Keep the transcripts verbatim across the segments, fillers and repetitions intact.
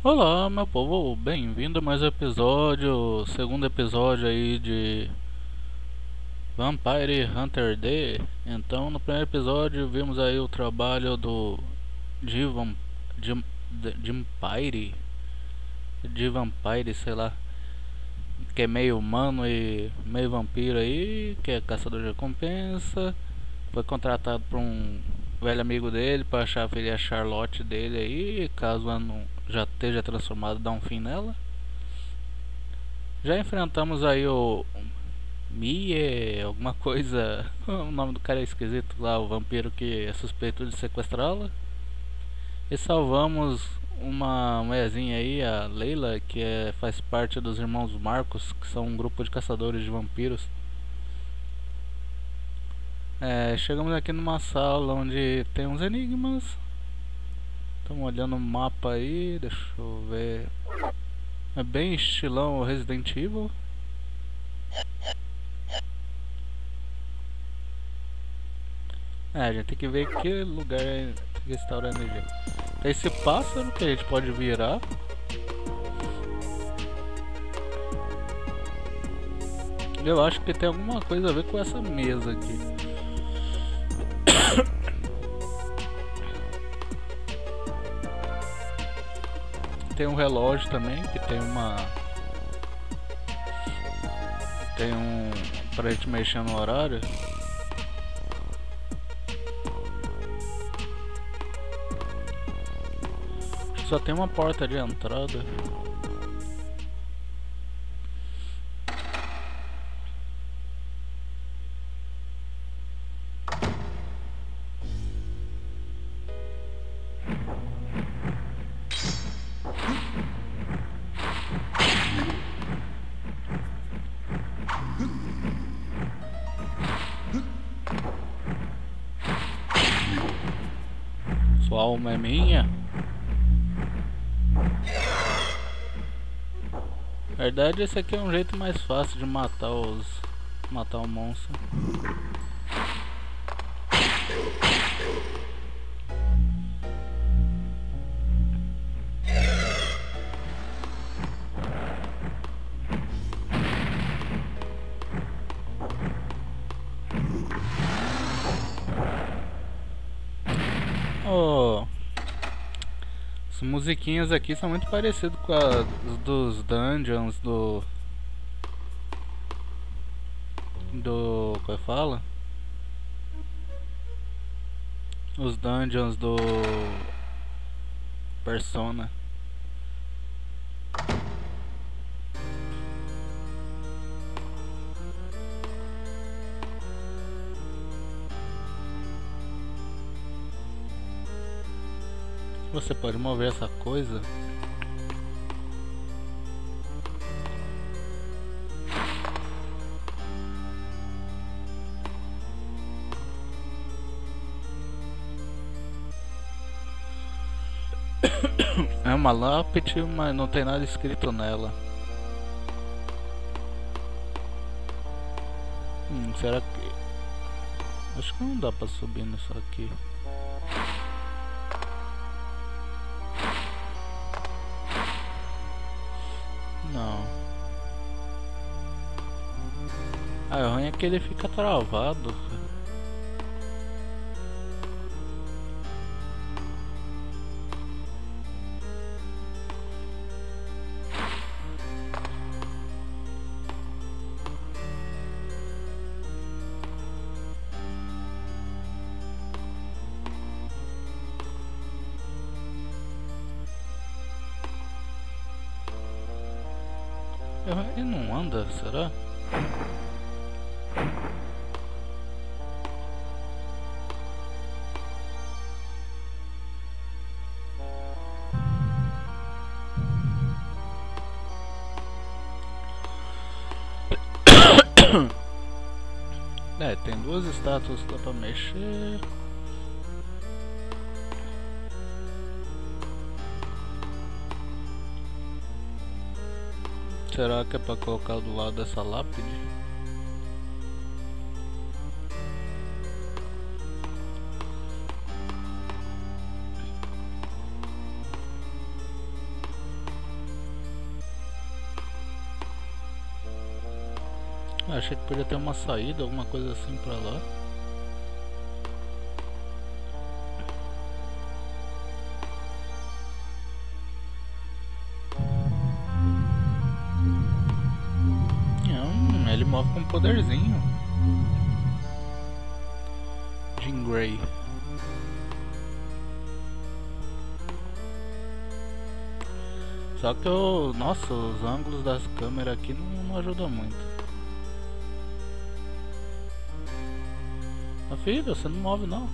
Olá, meu povo, bem-vindo a mais um episódio, segundo episódio aí de Vampire Hunter D. Então, no primeiro episódio vimos aí o trabalho do de Vam, de, de, de Vampire, de Vampire, sei lá, que é meio humano e meio vampiro aí, que é caçador de recompensa. Foi contratado por um velho amigo dele para achar a filha Charlotte dele aí, caso ela não já esteja transformada, dar um fim nela. Já enfrentamos aí o Mie, alguma coisa. O nome do cara é esquisito lá, o vampiro que é suspeito de sequestrá-la. E salvamos uma mulherzinha aí, a Leila, que é, faz parte dos irmãos Marcos, que são um grupo de caçadores de vampiros. É, chegamos aqui numa sala onde tem uns enigmas. Estamos olhando o mapa aí, deixa eu ver. É bem estilão Resident Evil. É, a gente tem que ver que lugar é que restaura a energia. Tem esse pássaro que a gente pode virar. Eu acho que tem alguma coisa a ver com essa mesa aqui. Tem um relógio também que tem uma. Tem um. Pra gente mexer no horário. Só tem uma porta de entrada. Sua alma é minha. Na verdade, esse aqui é um jeito mais fácil de matar os. Matar o monstro. Oh, as musiquinhas aqui são muito parecidas com as dos dungeons do. Do. Como é que fala? Os dungeons do. Persona. Você pode mover essa coisa. É uma lápide, mas não tem nada escrito nela. Hum, será que... Acho que não dá pra subir nisso aqui. Não. Ah, o ruim é que ele fica travado. Ele não anda, será? É, tem duas estátuas que dá pra mexer. Será que é pra colocar do lado dessa lápide? Achei que podia ter uma saída, alguma coisa assim pra lá. Hum, ele move com um poderzinho. Jean Grey. Só que eu... Nossa, os ângulos das câmeras aqui não, não ajudam muito. Mas filho, você não move não.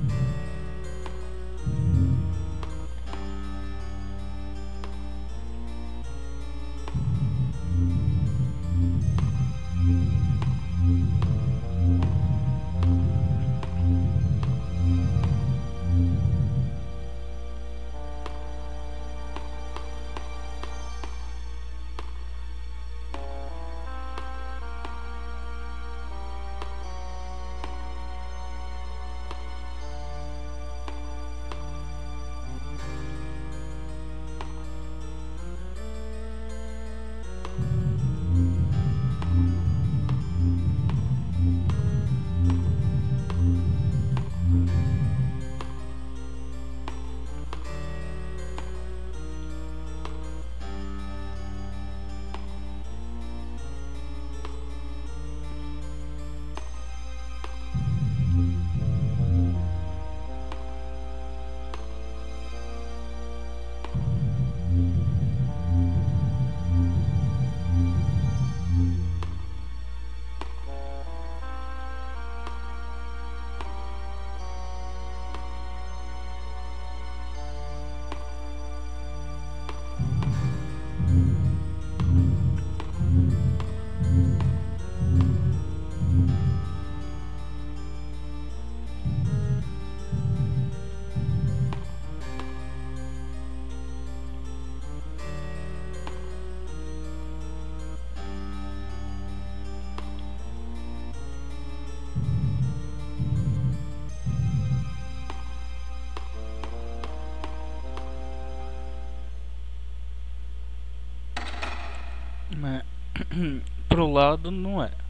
Mas pro lado não é.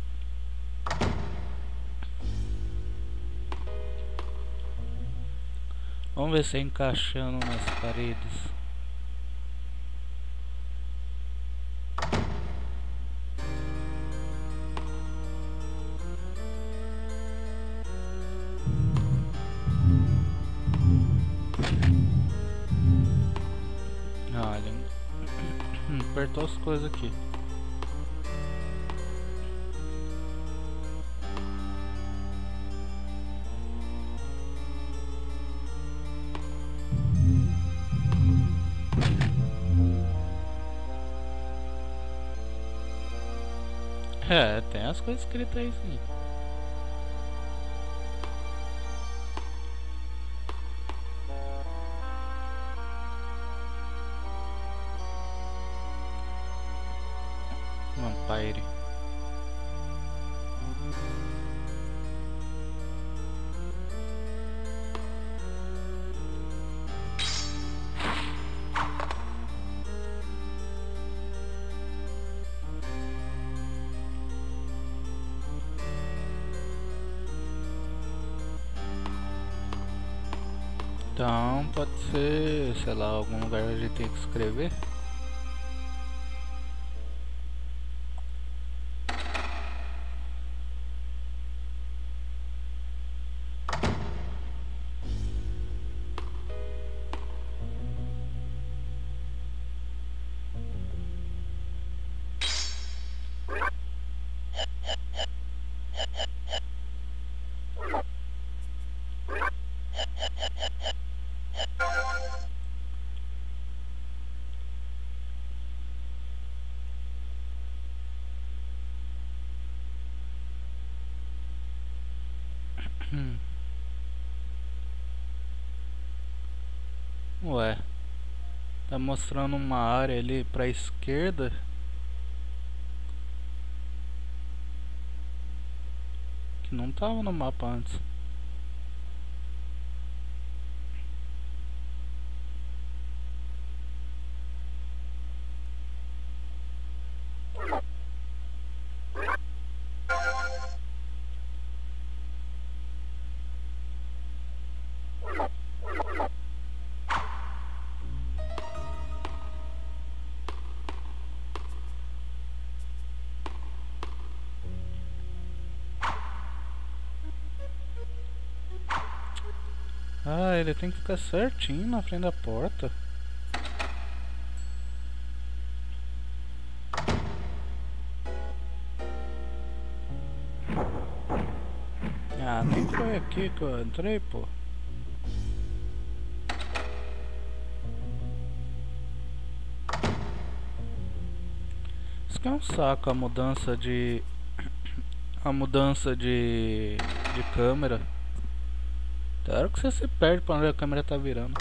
Vamos ver se é encaixando nas paredes. Olha, apertou as coisas aqui. É, tem as coisas escritas aí sim. Vampire. Então pode ser, sei lá, algum lugar a gente tem que escrever. Hum. Ué, tá mostrando uma área ali pra esquerda que não tava no mapa antes. ele tem que ficar certinho na frente da porta. Ah, nem foi aqui que eu entrei, pô. Isso que é um saco, a mudança de... A mudança de... de câmera. Tem hora que você se perde pra onde a câmera tá virando.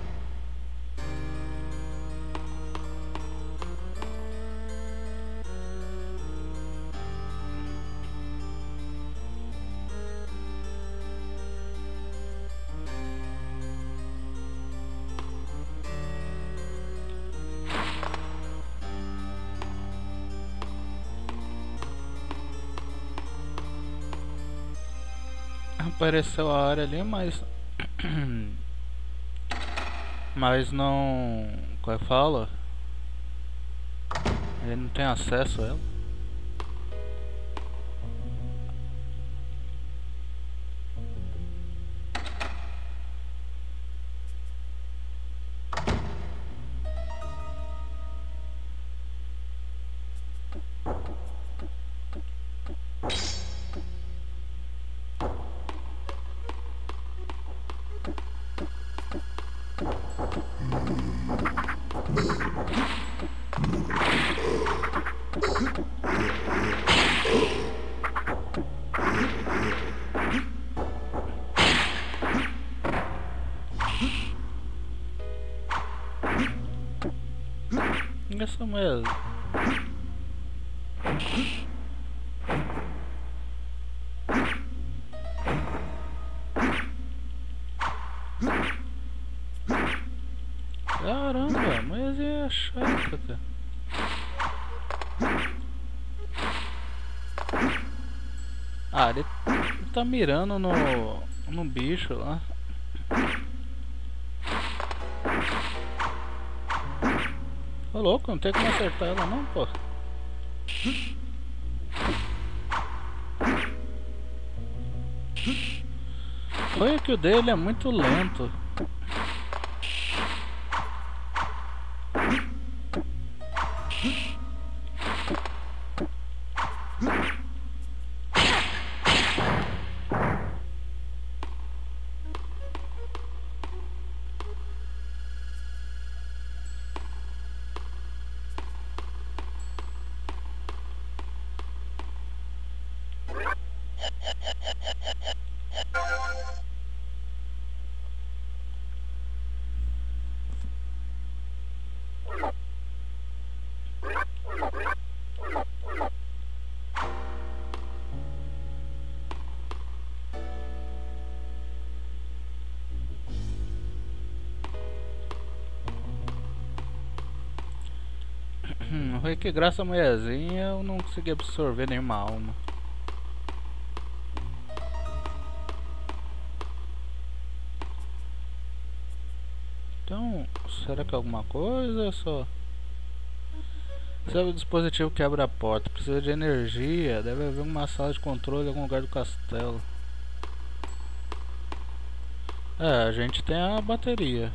Apareceu a área ali, mas... mas não... Como é que fala? Ele não tem acesso a ela. Isso mesmo. Caramba, mas é chata, cara. Ah, ele tá mirando no, no bicho lá. Ô louco, não tem como acertar ela não, pô. Foi que o dele é muito lento. Hum, foi que graças à mulherzinha eu não consegui absorver nenhuma alma. Então, será que é alguma coisa ou é só... Sabe, o dispositivo que abre a porta precisa de energia, deve haver uma sala de controle em algum lugar do castelo. É, a gente tem a bateria.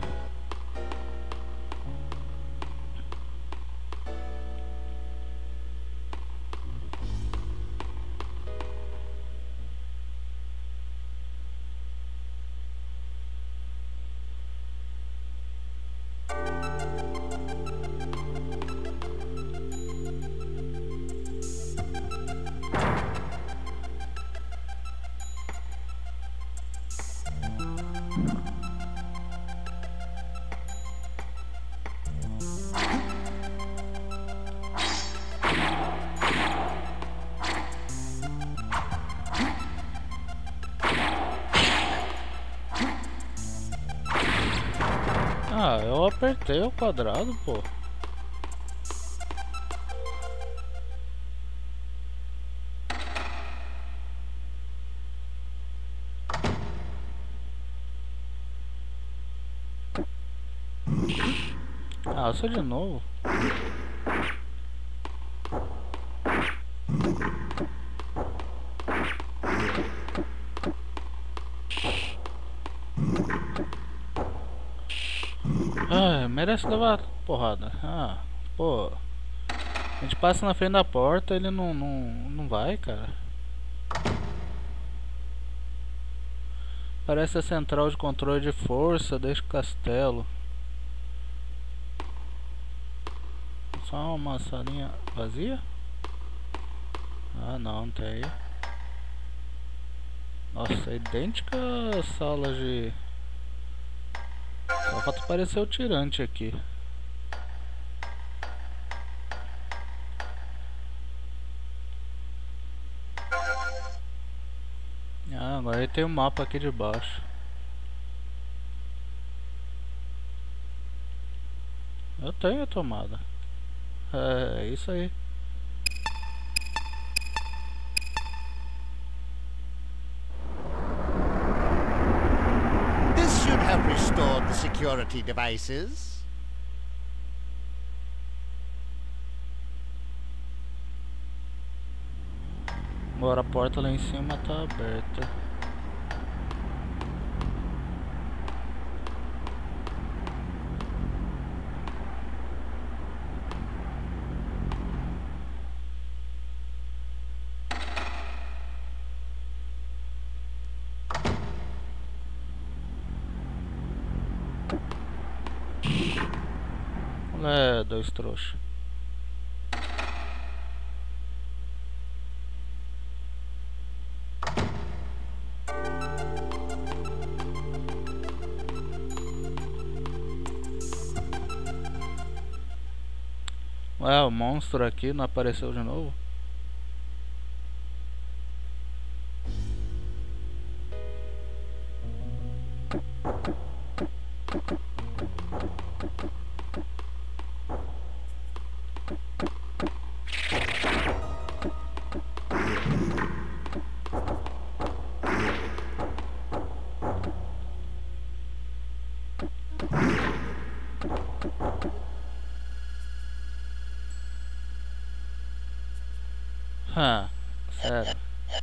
Ah, eu apertei o quadrado, pô. Ah, só de novo. Ah, merece levar porrada. Ah, pô. A gente passa na frente da porta, ele não, não, não vai, cara. Parece a central de controle de força deste castelo. Só uma salinha vazia? Ah, não, não tem. Nossa, é idêntica às salas de... Só falta aparecer o tirante aqui. Ah, agora ele tem o um mapa aqui de baixo. Eu tenho a tomada. É, é isso aí. This should have restored the security devices. Agora a porta lá em cima tá aberta. É, dois trouxas. Ué, o monstro aqui não apareceu de novo? Ah, sério.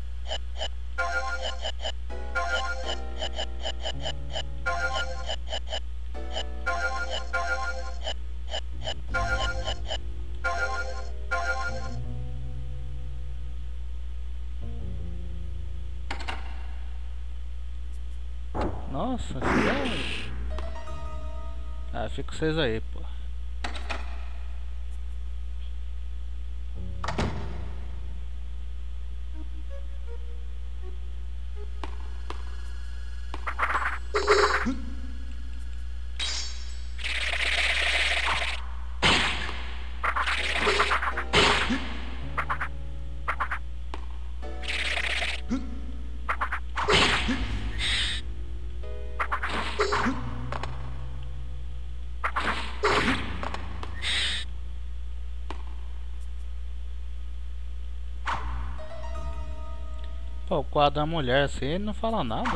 Nossa, sério? Ah, fica vocês aí, pô. Pô, o quadro da mulher assim, ele não fala nada.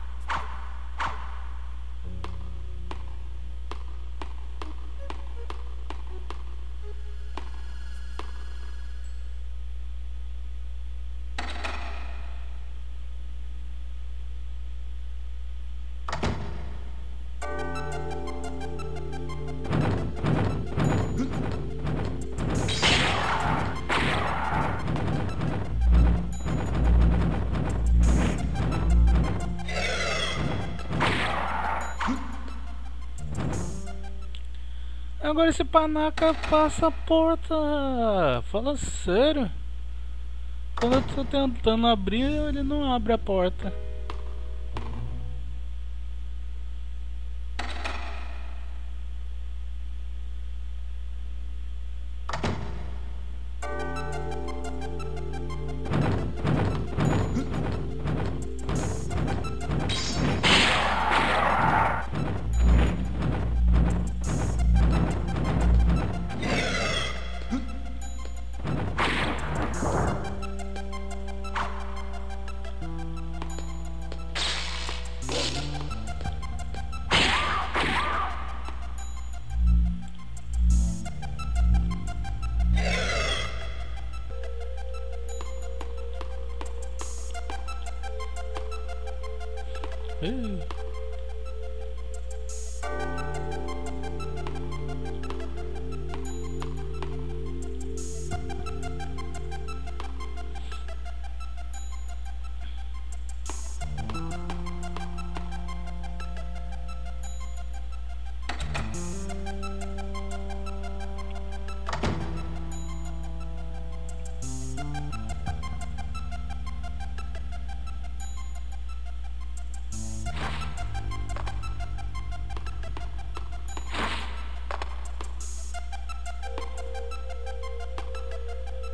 Agora esse panaca passa a porta. Fala sério. Quando eu tô tentando abrir, ele não abre a porta.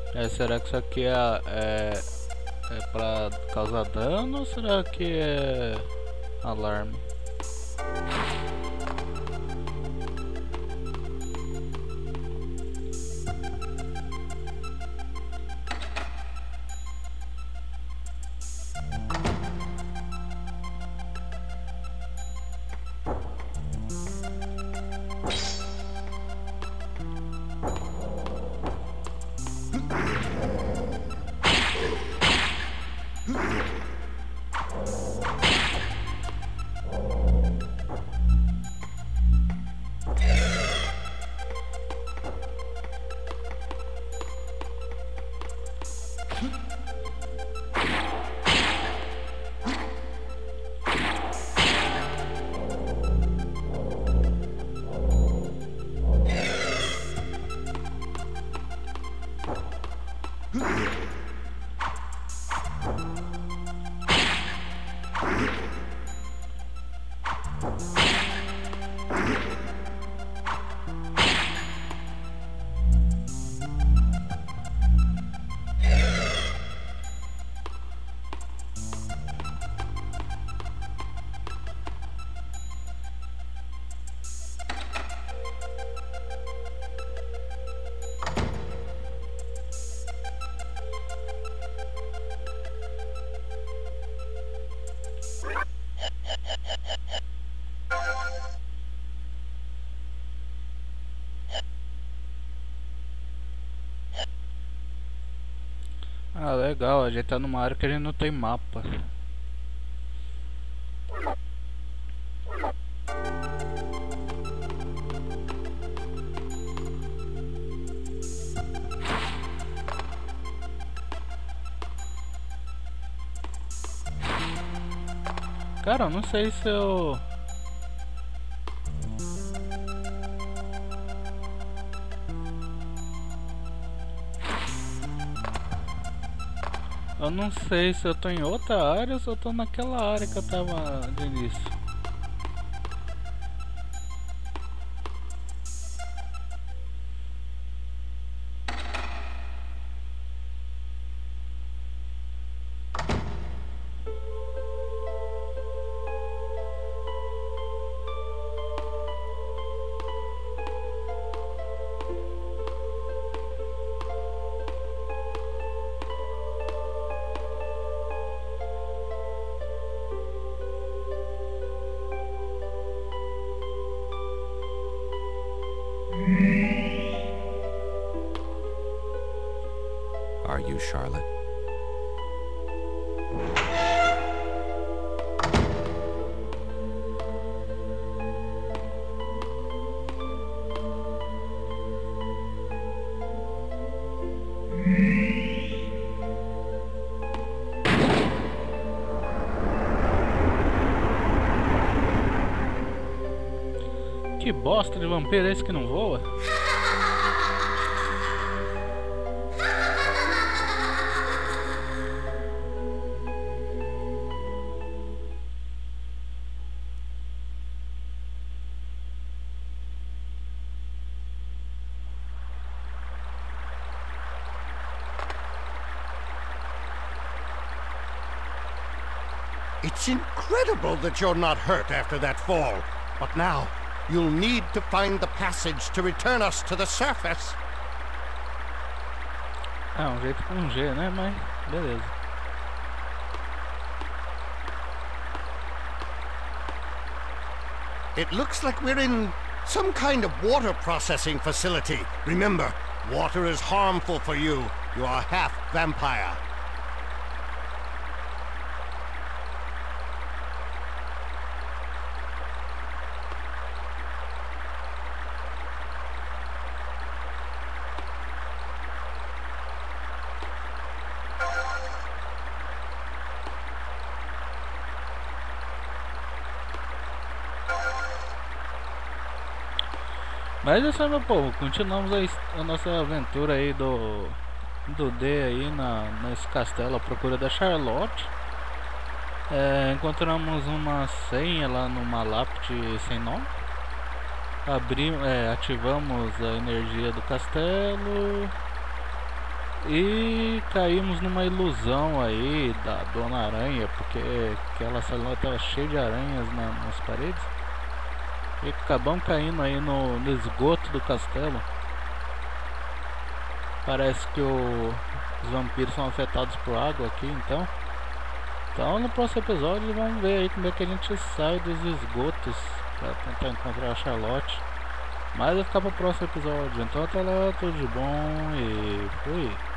É, será que isso aqui é, é, é pra causar dano ou será que é alarme? Ah, legal, a gente tá numa área que a gente não tem mapa. Cara, eu não sei se eu... Eu não sei se eu tô em outra área ou se eu tô naquela área que eu tava de início. Are you Charlotte? Que bosta de vampiro é esse que não voa? It's incredible that you're not hurt after that fall. But now, you'll need to find the passage to return us to the surface. Ah, um jeito com um G, né? Mas beleza. It looks like we're in some kind of water processing facility. Remember, water is harmful for you. You are half vampire. Mas é só, meu povo, continuamos a, his- a nossa aventura aí do do D aí na, nesse castelo à procura da Charlotte. É, encontramos uma senha lá numa lápide sem nome. Abrimos, é, ativamos a energia do castelo E caímos numa ilusão aí da Dona Aranha, porque aquela sala estava cheia de aranhas na, nas paredes. E acabamos caindo aí no, no esgoto do castelo. Parece que o, os vampiros são afetados por água aqui, então. Então no próximo episódio vamos ver aí como é que a gente sai dos esgotos para tentar encontrar a Charlotte. Mas vai ficar para o próximo episódio. Então até lá, tudo de bom e fui.